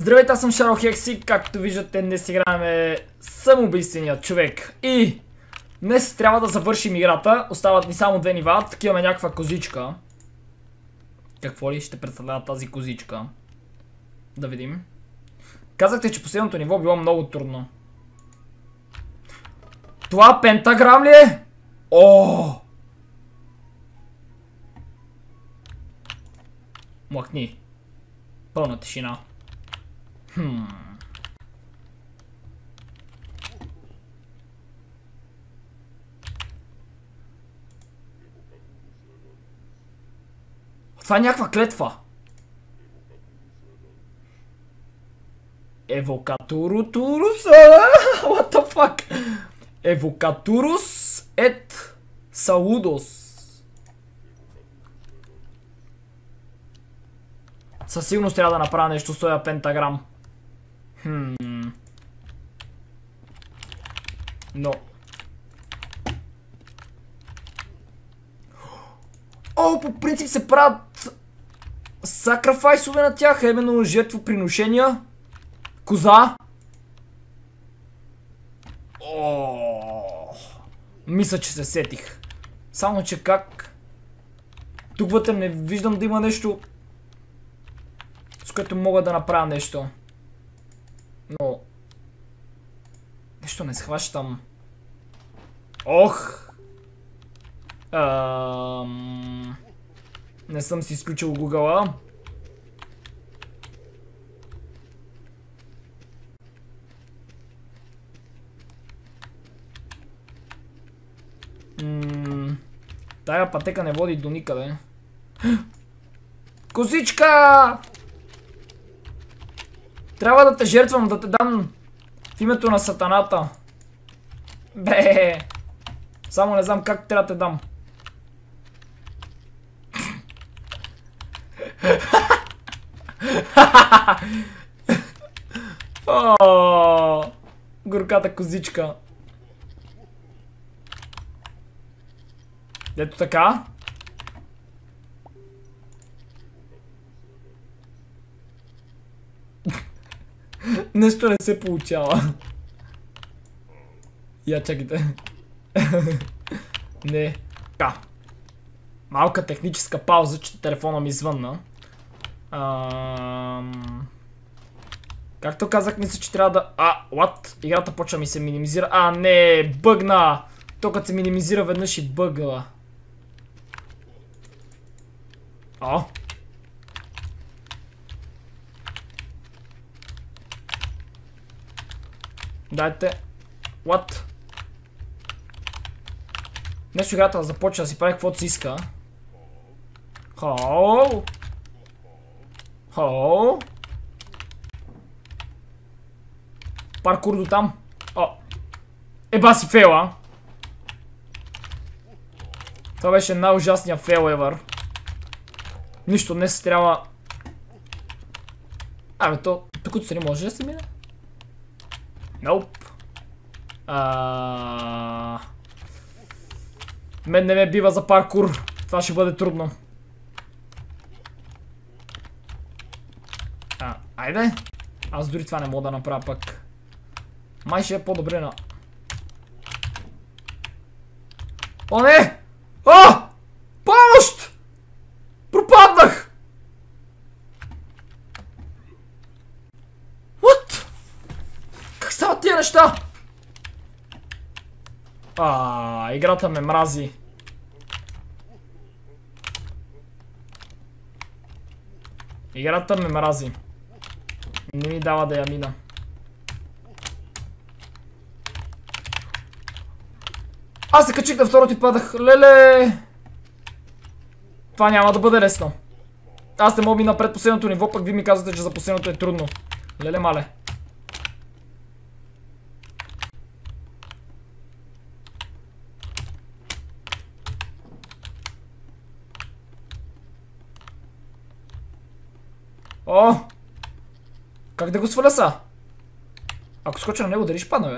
Здравейте, аз съм Шаро Хекси. Както виждате, днес играем самоубийственият човек. И днес трябва да завършим играта. Остават ни само две нива. Тук имаме някаква козичка. Какво ли ще представлява тази козичка? Да видим. Казахте, че последното ниво било много трудно. Това пентаграм ли е? О! Млъкни. Пълна тишина. Това е някаква клетва. Евокатурус. What the fuck? Евокатурус ет салудос. Със сигурност трябва да направя нещо с този пентаграм. Но. О, по принцип се правят сакрафайсове на тях, именно жертвоприношения. Коза. О, мисля, че се сетих. Само, че как? Тук вътре не виждам да има нещо, с което мога да направя нещо. Но нещо не схващам. Ох! Не съм си изключил Google-а. Тая пътека не води до никъде. Козичка! Трябва да те жертвам, да те дам в името на сатаната. Бе! Само не знам как трябва да те дам. О, горката козичка. Ето така. Нещо не се получава. Я чакайте. Не. Така. Малка техническа пауза, че телефона ми звънна. Както казах, мисля, че трябва да... what? Играта почва ми се минимизира. Не, бъгна! То като се минимизира веднъж и бъгла. Дайте. What? Нещо играта да започва да си прави каквото си иска. Хоу! Хоу! Паркур до там. Еба си фейла. Това беше най-ужасният фейл ever. Нищо днес трябва... тук отстрани може да се мине? Nope. Мен не ме бива за паркур. Това ще бъде трудно. Айде. Аз дори това не мога да направя пък. Май ще е по-добре на... О, не! Помощ! Пропаднах! What? Как стават тия неща? Играта ме мрази. Играта ме мрази. Не ми дава да я мина. Аз се качих на второто и падах. Леле! Това няма да бъде лесно. Аз не мога мина пред последното ниво, пък ви ми казвате, че за последното е трудно. Леле мале. Как да го сваля са? Ако скоча на него, дали ще падна, бе?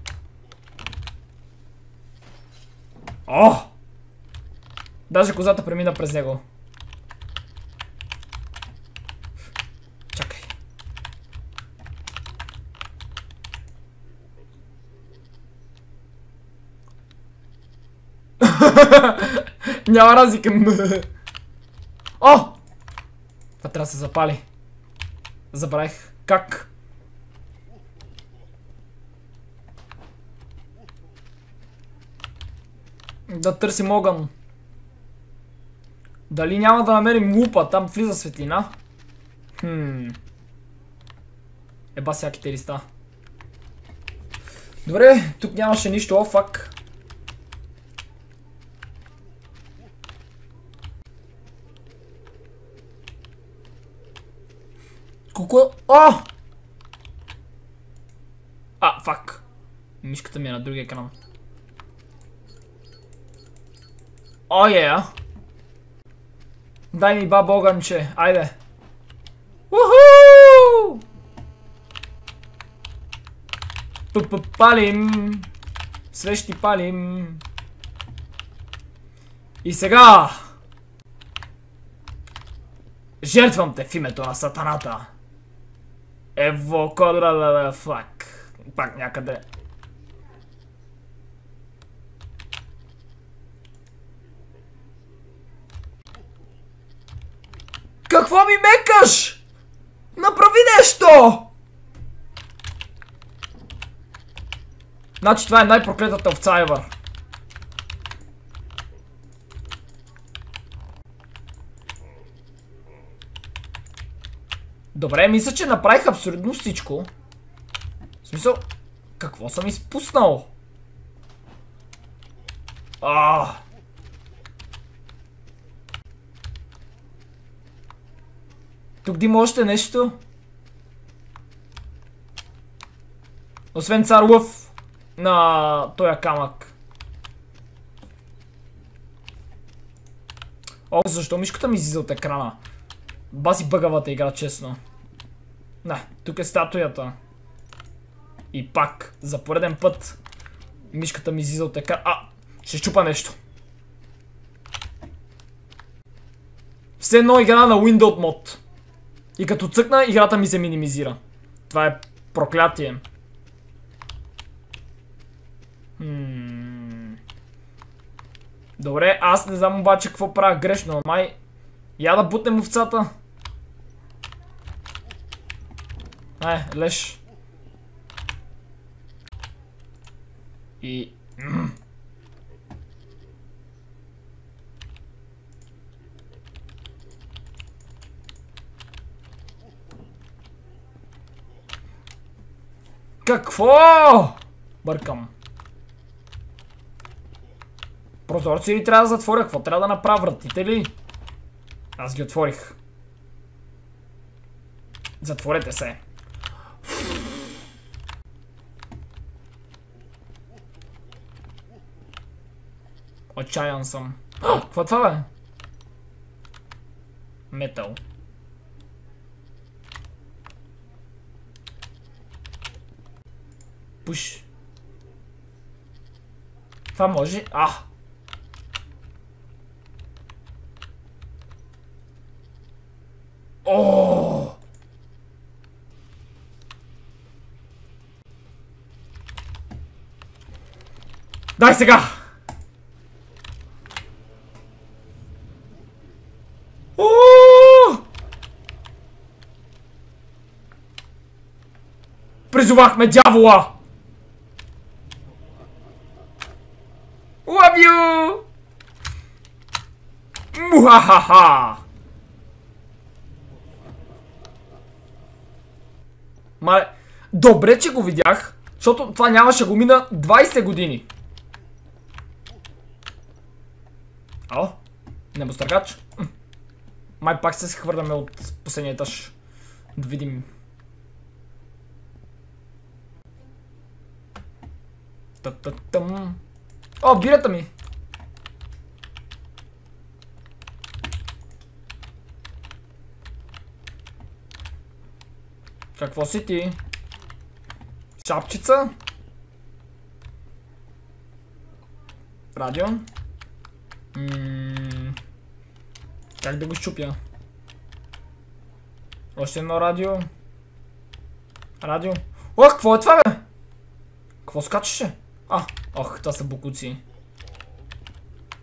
Даже козата премина през него. Чакай. Няма разлика. О! Това трябва да се запали. Забравих. Как? Да търсим огън. Дали няма да намерим лупа? Там влиза светлина. Еба всяките листа. Добре, тук нямаше нищо. О, фак. Колко... О! А, фак. Мишката ми е на другия екран. О, е! Дай ми баба огънче. Айде. Уху! Палим. Свещи палим. И сега. Жертвам те в името на сатаната. Ево, кодра, фак. Пак някъде. Какво ми мекаш? Направи нещо! Значи това е най-проклетата овца ever. Добре, мисля, че направих абсолютно всичко. В смисъл, какво съм изпуснал? Тук има още нещо. Освен цар лъв на тоя камък. О, защо мишката ми излиза от екрана? Баси бъгавата игра, честно. Не, тук е статуята. И пак, за пореден път, мишката ми излиза от екрана. Ще чупа нещо. Все едно игра на Windows Mod. И като цъкна, играта ми се минимизира. Това е проклятие. Добре, аз не знам обаче какво правя грешно. Май... Я да бутнем овцата. Леш. И... Какво? Бъркам. Прозорци ли трябва да затворя? Какво трябва да направя? Вратите ли? Аз ги отворих. Затворете се. Отчаян съм. Какво е това, бе? Метал. Пуш. Това може... О! Дай сега! О! Призовахме дявола! Love you! Мухахаха! Мале, добре, че го видях, защото това нямаше го мина 20 години. Небостъргач. Май пак се хвърляме от последния етаж. Да видим. О, бирата ми! Какво си ти? Шапчица? Радио? Как да го щупя? Още едно радио. Радио. Ох, какво е това, бе? Какво скачаше? Ох, това са букуци.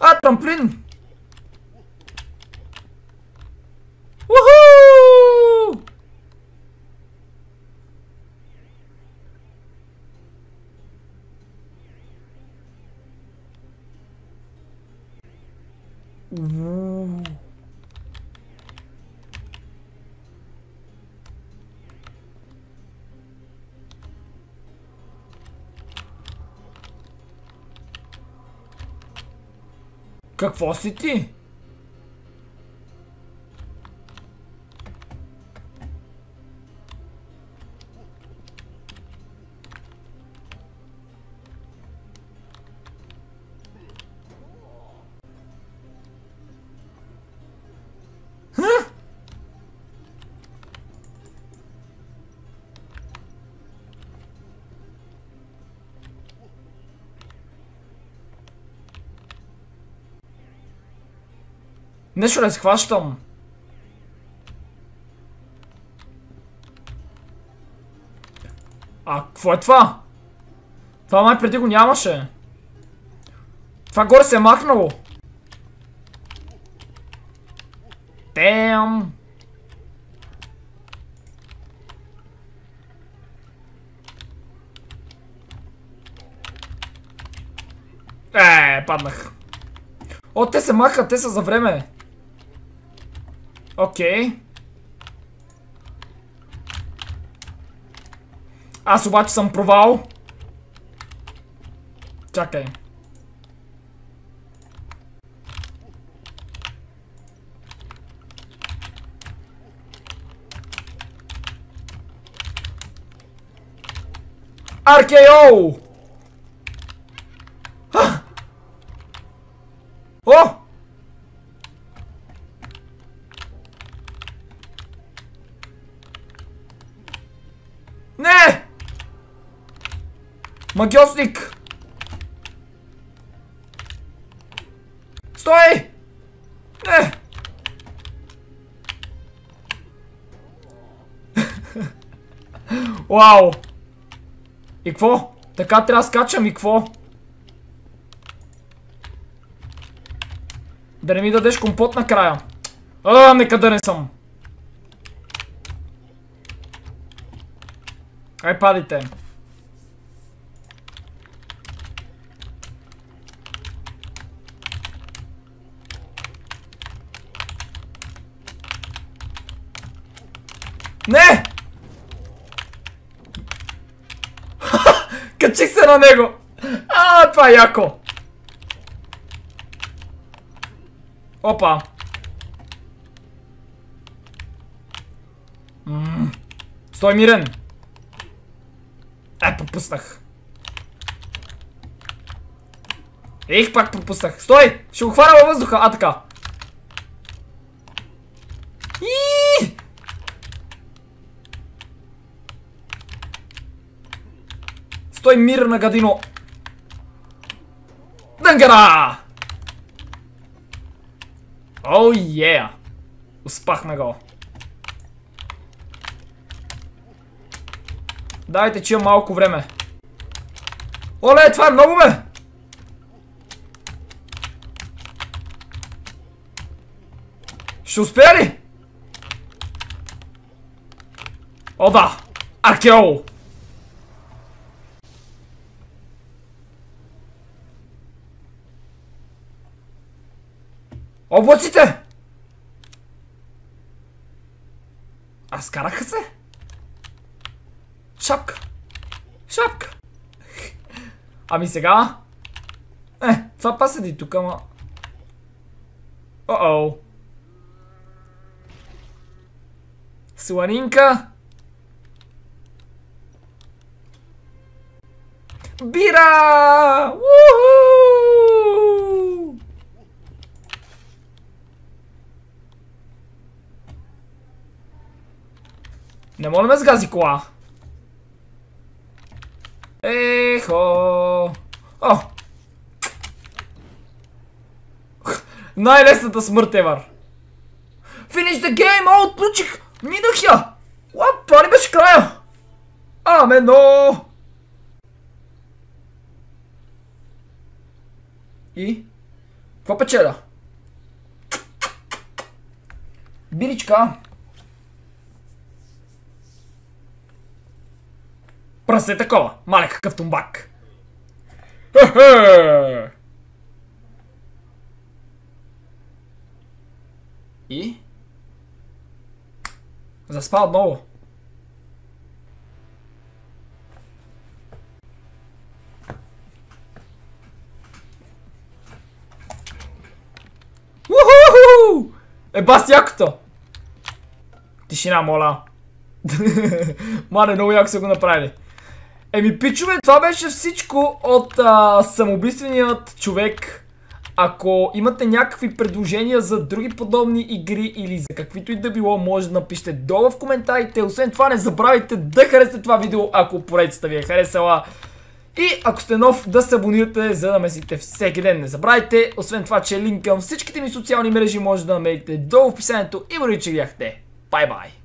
А, трамплин! Уху! Какво си ти? Нещо не схващам. А, какво е това? Това май преди го нямаше. Това горе се е махнало. Тем. Паднах. О, те се махат, те са за време. Окей. Аз обаче съм провал. Чакай. RKO! О! Не! Магиосник! Стой! Не! Вау! И какво? Така трябва да скачам и какво? Да не ми дадеш компот накрая. Нека да не съм. Ай, падайте. Не! Качих се на него! Това е яко! Опа! Стой мирен! Пропуснах. Пак пропуснах. Стой! Ще го хвана във въздуха. Така. Стой мирна, гадино. Дънгара! О, е! Успахме го. Дайте, че имам малко време. Оле, това е много, бе! Ще успея ли? О, да! Аркеол! Облаците! Скараха се? Шапка! Шапка! Ами сега? Това па седи тук, ама... О-о! Сланинка! Бира! Уху! Не мога да ме сгази кола. Ехо! О! Най-лесната смърт евър. Finish the game! Отключих! Минах я! What? Това ли беше края? Амено! И? Какво печеля? Биричка. Прасе такова. Мале какъв тумбак. И? Заспа отново. Уху! Баси якото! Тишина, моля. Мале, много яко са го направили. Еми, пичове, това беше всичко от самоубийственият човек. Ако имате някакви предложения за други подобни игри или за каквито и да било, може да напишете долу в коментарите. Освен това, не забравяйте да харесате това видео, ако поредицата ви е харесала. И ако сте нов, да се абонирате, за да ме следите всеки ден. Не забравяйте, освен това, че линк към всичките ми социални мрежи може да намерите долу в описанието и благодаря, че гледахте. Бай-бай!